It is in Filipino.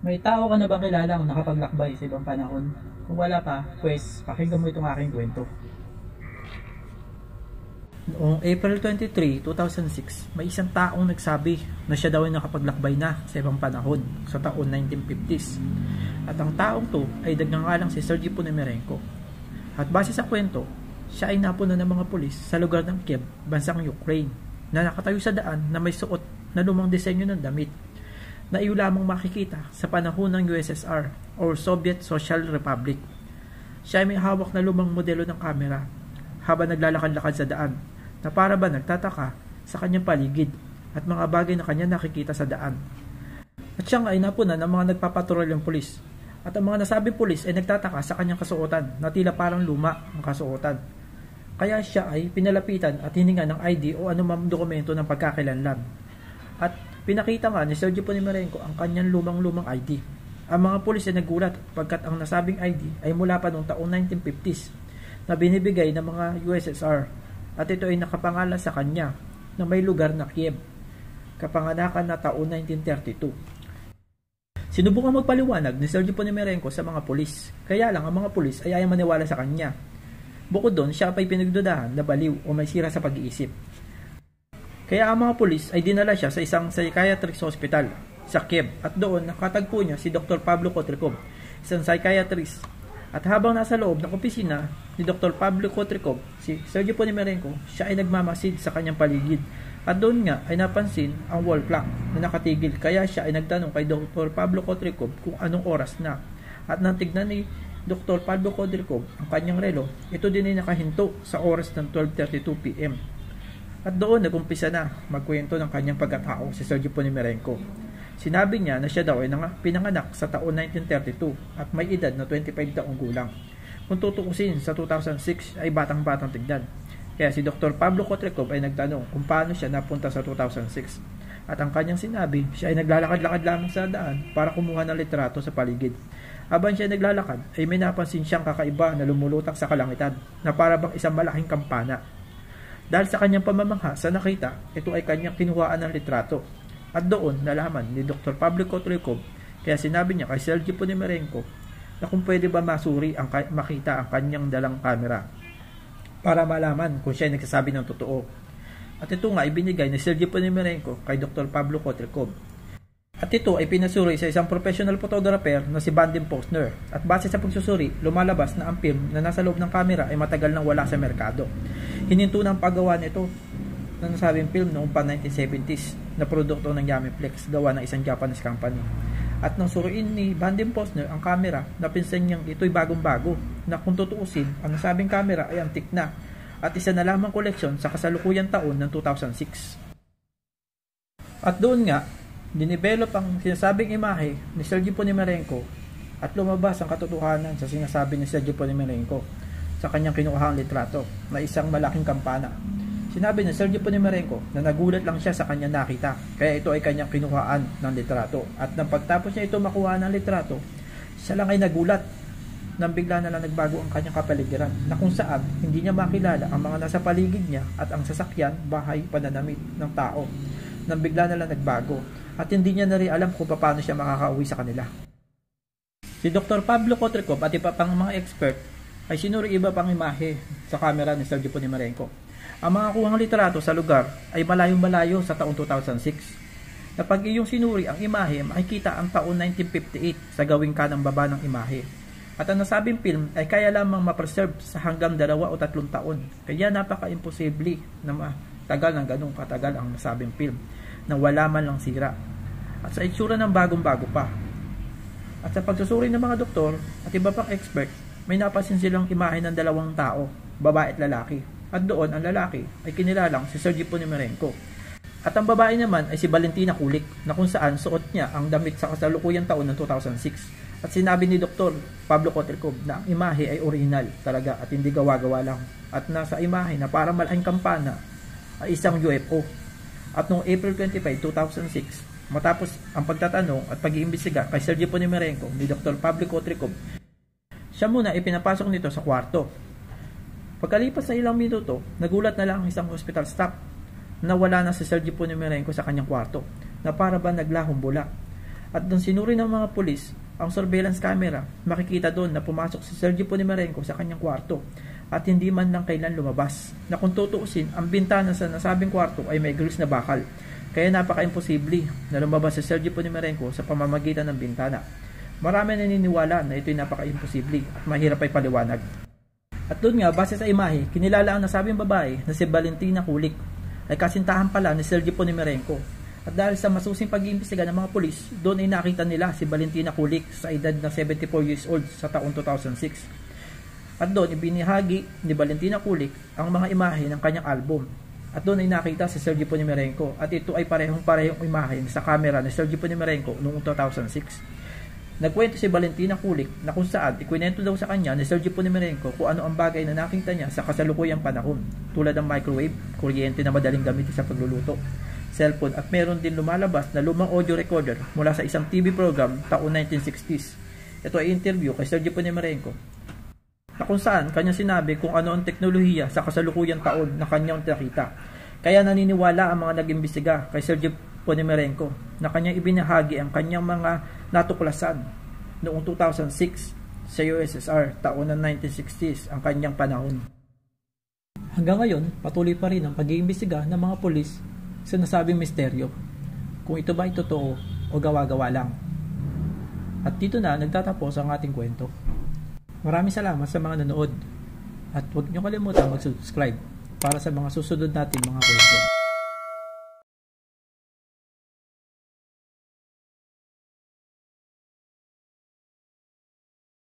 May tao ka na ba kilalang nakapaglakbay sa ibang panahon? Kung wala pa, pues pakinggan mo itong aking kwento. Noong April 23, 2006, may isang taong nagsabi na siya daw ay nakapaglakbay na sa ibang panahon sa taon 1950s. At ang taong to ay nagngangalang si Sergey Ponomarenko. At base sa kwento, siya ay napunan ng mga pulis sa lugar ng Kiev, bansang Ukraine, na nakatayo sa daan na may suot na lumang disenyo ng damit na iyo lamang makikita sa panahon ng USSR or Soviet Social Republic. Siya ay may hawak na lumang modelo ng kamera habang naglalakad-lakad sa daan na para ba nagtataka sa kanyang paligid at mga bagay na kanya nakikita sa daan. At siya ay napunan ng mga nagpapatrolyong pulis at ang mga nasabing pulis ay nagtataka sa kanyang kasuotan na tila parang luma ang kasuotan. Kaya siya ay pinalapitan at hininga ng ID o anumang dokumento ng pagkakilanlan. At pinakita nga ni Sergey Ponomarenko ang kanyang lumang-lumang ID. Ang mga pulis ay nagulat pagkat ang nasabing ID ay mula pa noong taong 1950s na binibigay ng mga USSR at ito ay nakapangalan sa kanya na may lugar na Kiev, kapanganakan na taon 1932. Sinubukan magpaliwanag ni Sergey Ponomarenko sa mga pulis, kaya lang ang mga pulis ay ayaw maniwala sa kanya. Bukod doon, siya pa'y pinagdudahan na baliw o may sira sa pag-iisip. Kaya ang mga pulis ay dinala siya sa isang psychiatric hospital sa Kiev at doon nakatagpo niya si Dr. Pablo Kotrikov, isang psychiatrist. At habang nasa loob ng opisina ni Dr. Pablo Kotrikov, si Sergey Ponomarenko, siya ay nagmamasid sa kanyang paligid. At doon nga ay napansin ang wall clock na nakatigil, kaya siya ay nagtanong kay Dr. Pablo Kotrikov kung anong oras na. At nang tignan ni Dr. Pablo Kotrikov ang kanyang relo, ito din ay nakahinto sa oras ng 12:32 p.m. At doon nagumpisa na magkwento ng kanyang pagkatao si Sergey Ponomarenko. Sinabi niya na siya daw ay pinanganak sa taon 1932 at may edad na 25 taong gulang. Kung tutukusin sa 2006 ay batang-batang tignan. Kaya si Dr. Pablo Kotrikov ay nagtanong kung paano siya napunta sa 2006. At ang kanyang sinabi, siya ay naglalakad-lakad lamang sa daan para kumuha ng litrato sa paligid. Habang siya ay naglalakad ay may napansin siyang kakaiba na lumulutak sa kalangitan na para bang isang malaking kampana. Dahil sa kanyang pamamangha sa nakita, ito ay kanyang kinuhaan ng litrato. At doon nalaman ni Dr. Pablo Kotrikov, kaya sinabi niya kay Sergey Ponomarenko na kung pwede ba makita ang kanyang dalang kamera para malaman kung siya ay nagsasabi ng totoo. At ito nga ibinigay ni Sergey Ponomarenko kay Dr. Pablo Kotrikov. At ito ay pinasuri sa isang professional photographer na si Vadim Posner. At base sa pagsusuri, lumalabas na ang film na nasa loob ng kamera ay matagal nang wala sa merkado. Hininto ng paggawa nito na nasabing film noong pa-1970s na produkto ng Yamiflex, gawa ng isang Japanese company. At nang suriin ni Vadim Posner ang kamera, napinsan niyang ito'y bagong-bago na kung tutuusin, ang nasabing kamera ay antik na at isa na lamang koleksyon sa kasalukuyang taon ng 2006. At doon nga, dinevelop ang sinasabing imahe ni Sergey Ponomarenko at lumabas ang katotohanan sa sinasabi ni Sergey Ponomarenko sa kanyang kinukuhang litrato na isang malaking kampana. Sinabi ni Sergey Ponomarenko na nagulat lang siya sa kanyang nakita, kaya ito ay kanyang kinuhaan ng litrato. At nang pagtapos niya ito makuha ng litrato, siya lang ay nagulat nang bigla na lang nagbago ang kanyang kapaligiran na kung saan hindi niya makilala ang mga nasa paligid niya at ang sasakyan, bahay, pananamit ng tao. Nang bigla na lang nagbago at hindi niya na rin alam kung paano siya makakauwi sa kanila. Si Dr. Pablo Kotrikov at iba pang mga expert ay sinuri iba pang imahe sa kamera ni Sergey Ponomarenko. Ang mga kuhang litrato sa lugar ay malayong-malayo sa taong 2006. Na pag iyong sinuri ang imahe, makikita ang taon 1958 sa gawing kanang baba ng imahe. At ang nasabing film ay kaya lamang ma-preserve sa hanggang 2 o 3 taon. Kaya napaka-imposible na matagal ng ganung katagal ang nasabing film na wala man lang sira. At sa itsura ng bagong-bago pa. At sa pagsusuri ng mga doktor at iba pang expert, may napansin silang imahe ng 2 tao, babae at lalaki. At doon ang lalaki ay kinilalang si Sergey Ponomarenko. At ang babae naman ay si Valentina Kulik na kung saan suot niya ang damit sa kasalukuyang taon ng 2006. At sinabi ni Dr. Pablo Kotrikov na ang imahe ay original talaga at hindi gawa-gawa lang. At nasa imahe na parang malaking kampana ay isang UFO. At noong April 25, 2006, matapos ang pagtatanong at pag-iimbestiga kay Sergey Ponomarenko ni Dr. Pablo Kotrikov, siya muna ipinapasok nito sa kwarto. Pagkalipas sa ilang minuto, nagulat na lang ang isang hospital staff na wala na si Sergey Ponomarenko sa kanyang kwarto, na para ba naglahong bula. At nung sinuri ng mga pulis ang surveillance camera, makikita doon na pumasok si Sergio Ponomarenko sa kanyang kwarto at hindi man lang kailan lumabas. Na kung tutuusin, ang bintana sa nasabing kwarto ay may grills na bakal. Kaya napaka-imposible na lumabas si Sergio Ponomarenko sa pamamagitan ng bintana. Marami naniniwala na ito'y napaka-imposible at mahirap ay paliwanag. At doon nga, base sa imahe, kinilala ang nasabing babae na si Valentina Kulik ay kasintahan pala ni Sergio Ponomarenko. At dahil sa masusing pag-iimbestiga ng mga pulis, doon ay nakita nila si Valentina Kulik sa edad na 74 years old sa taong 2006. At doon ibinahagi ni Valentina Kulik ang mga imahe ng kanyang album. At doon ay nakita si Sergio Ponomarenko at ito ay parehong imahe sa camera ni Sergio Ponomarenko noong 2006. Nagkwento si Valentina Kulik na kung saan ikwento daw sa kanya ni Sergio Ponomarenko kung ano ang bagay na nakita niya sa kasalukuyang panahon, tulad ng microwave, kuryente na madaling gamitin sa pagluluto, cellphone, at meron din lumalabas na lumang audio recorder mula sa isang TV program taong 1960s. Ito ay interview kay Sergio Ponomarenko na kung saan kanya sinabi kung ano ang teknolohiya sa kasalukuyang taon na kanyang nakita. Kaya naniniwala ang mga nag-imbestiga kay Sergio Ponomarenko na kanyang ibinahagi ang kanyang mga natuklasan noong 2006 sa USSR taon ng 1960s, ang kanyang panahon. Hanggang ngayon, patuloy pa rin ang pag-iimbestiga ng mga pulis sa nasabing misteryo, kung ito ba ay totoo o gawa-gawa lang. At dito na nagtatapos ang ating kwento. Maraming salamat sa mga nanood at huwag niyo kalimutan mag-subscribe para sa mga susunod nating mga kwento.